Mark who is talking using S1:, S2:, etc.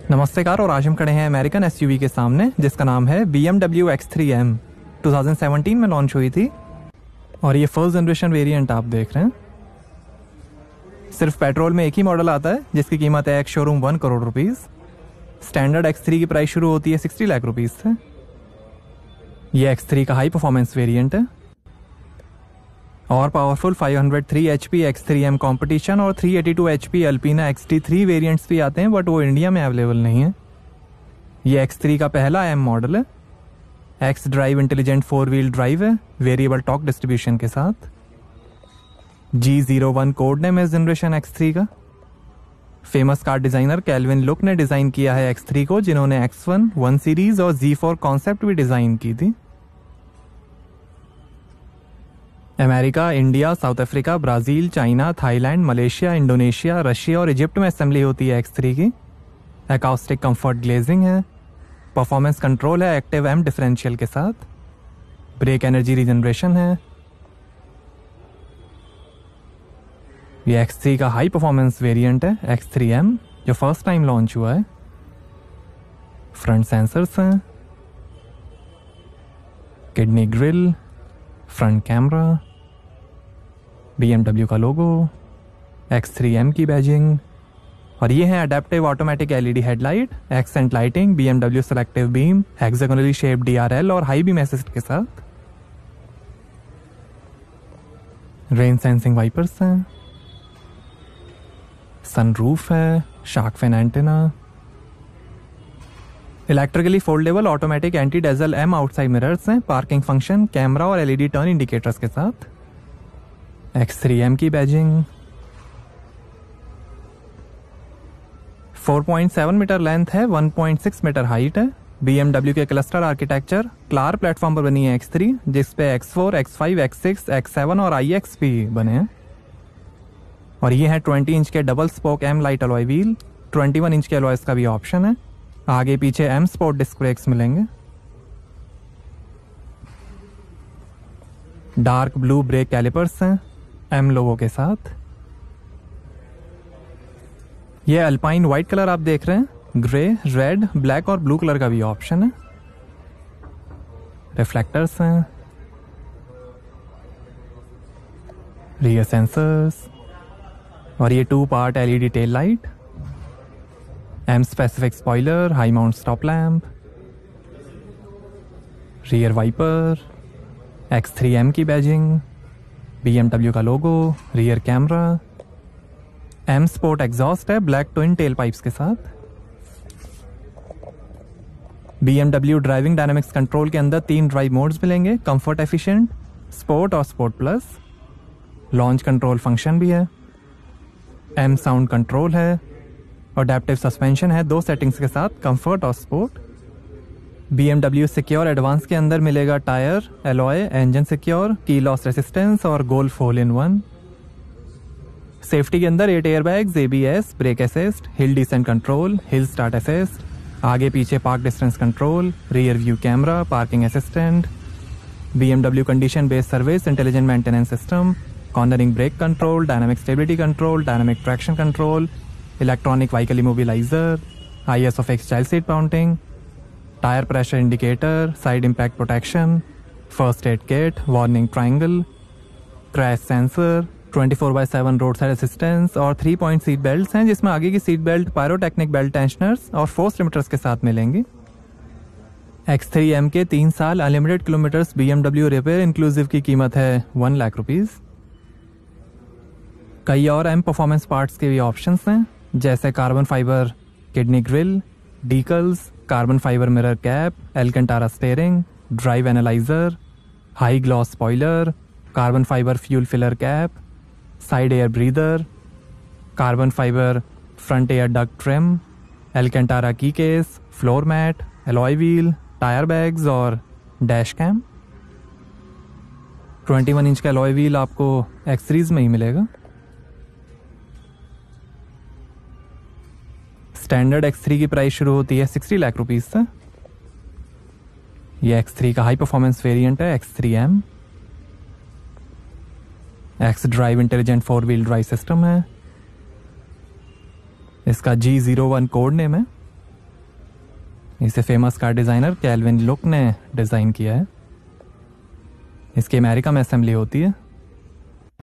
S1: नमस्कार। और आज हम खड़े हैं अमेरिकन एसयूवी के सामने जिसका नाम है BMW X3M। 2017 में लॉन्च हुई थी और ये फर्स्ट जनरेशन वेरिएंट आप देख रहे हैं। सिर्फ पेट्रोल में एक ही मॉडल आता है जिसकी कीमत है ex showroom 1 crore rupees. Standard X3 की प्राइस शुरू होती है 60 लाख रुपीस से। ये X3 का हाई परफॉर्मेंस वेरिएंट है और पावरफुल 503 HP X3M कंपटीशन और 382 HP अल्पीना XT3 वेरिएंट्स भी आते हैं, बट वो इंडिया में अवेलेबल नहीं है। ये X3 का पहला M मॉडल है। X drive intelligent 4 wheel drive है वेरिएबल टॉर्क डिस्ट्रीब्यूशन के साथ। G01 कोड नेम है जनरेशन X3 का। Famous car designer Calvin Luk ने डिजाइन किया है X3 को, जिन्होंने X1, 1 सीरीज और Z4 कॉन्सेप्ट भी डिजाइन की थी। America, India, South Africa, Brazil, China, Thailand, Malaysia, Indonesia, Russia और इजिप्ट में असेंबली होती है X3 की। एकॉस्टिक कंफर्ट ग्लेजिंग है। परफॉर्मेंस कंट्रोल है एक्टिव M डिफरेंशियल के साथ। ब्रेक एनर्जी रीजनरेशन है। ये X3 का हाई परफॉर्मेंस वेरिएंट है X3M, जो फर्स्ट टाइम लॉन्च हुआ है। फ्रंट सेंसर्स हैं, kidney grille, front camera, BMW का लोगो, X3M की बैजिंग और ये है adaptive automatic LED headlight, accent lighting, BMW selective beam, hexagonally shape DRL और हाई बीम असिस्ट के साथ। रेन सेंसिंग वाइपर्स हैं, सनरूफ है, shark fin antenna, electrically foldable automatic anti dazzle M outside mirrors हैं, parking function, camera और LED turn indicators के साथ। X3M की बैजिंग, 4.7 मीटर लेंथ है, 1.6 मीटर हाइट है। BMW के क्लस्टर आर्किटेक्चर क्लार प्लेटफॉर्म पर बनी है X3, जिसपे X4, X5, X6, X7 और iX भी बने हैं। और ये है 20 इंच के double spoke M light alloy wheel. 21 inch के अलॉयस का भी ऑप्शन है। आगे पीछे M स्पोर्ट डिस्क ब्रेक्स मिलेंगे। डार्क ब्लू ब्रेक कैलिपर्स हैं M लोगो के साथ। ये अल्पाइन व्हाइट कलर आप देख रहे हैं, ग्रे, रेड, ब्लैक और ब्लू कलर का भी ऑप्शन है। रिफ्लेक्टर्स हैं, रियर सेंसर्स और ये 2 part LED tail light, M specific spoiler, high mount stop lamp, rear wiper, X3M की बैजिंग, BMW का logo, rear camera, M sport exhaust है ब्लैक ट्विन टेल पाइप्स के साथ। BMW ड्राइविंग डायनामिक्स कंट्रोल के अंदर 3 drive modes मिलेंगे, comfort efficient, sport और sport plus. Launch control function भी है। M साउंड कंट्रोल है। अडेप्टिव सस्पेंशन है 2 सेटिंग्स के साथ, कंफर्ट और स्पोर्ट। BMW सिक्योर एडवांस के अंदर मिलेगा tyre, alloy, engine secure, key loss resistance और golf hole in one. Safety के अंदर 8 airbags, ABS, brake assist, hill descent control, hill start assist, आगे पीछे park distance control, rear view camera, parking assistant, BMW condition based service, intelligent maintenance system, cornering brake control, dynamic stability control, dynamic traction control, electronic vehicle immobiliser, ISOFIX child seat mounting, tyre pressure indicator, side impact protection, first aid kit, warning triangle, crash sensor, 24/7 road side assistance और 3 point seat belt हैं, जिसमें आगे की सीट belt pyrotechnic belt tensioners और force limiters के साथ मिलेंगी। X3M के 3 साल unlimited kilometres BMW repair inclusive की कीमत है 1 लाख रुपीस। कई और M परफॉर्मेंस पार्ट्स के भी ऑप्शंस हैं, जैसे carbon fibre kidney grille, decals, carbon fibre mirror cap, Alcantara steering, drive analyser, high gloss spoiler, carbon fibre fuel filler cap, side air breather, carbon fibre front air duct trim, Alcantara key case, floor mat, alloy wheel, tyre bags और dash cam. 21 inch का alloy wheel आपको X series में ही मिलेगा। Standard X3 की price शुरू होती है 60 लाख रुपीस से। ये X3 का हाई परफॉर्मेंस वेरिएंट है X3M। X drive intelligent 4 wheel drive system है। इसका G01 कोड नेम है। इसे famous car designer Calvin Luk ने डिज़ाइन किया है। इसकी अमेरिका में असेंबली होती है।